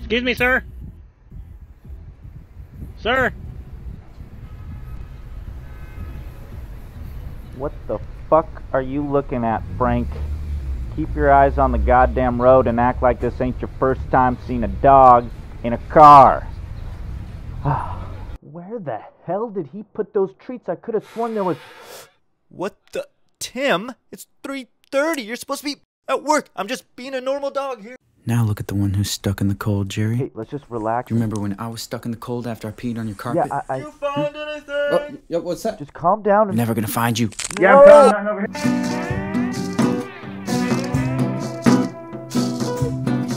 Excuse me, sir? Sir? What the fuck are you looking at, Frank? Keep your eyes on the goddamn road and act like this ain't your first time seeing a dog in a car. Where the hell did he put those treats? I could have sworn there was... What the... Tim? It's 3:30. You're supposed to be at work. I'm just being a normal dog here. Now look at the one who's stuck in the cold, Jerry. Hey, let's just relax. Do you remember when I was stuck in the cold after I peed on your carpet? Yeah, You find anything? Oh, yeah, what's that? Just calm down and... I'm never gonna find you. Yeah, I'm coming over here.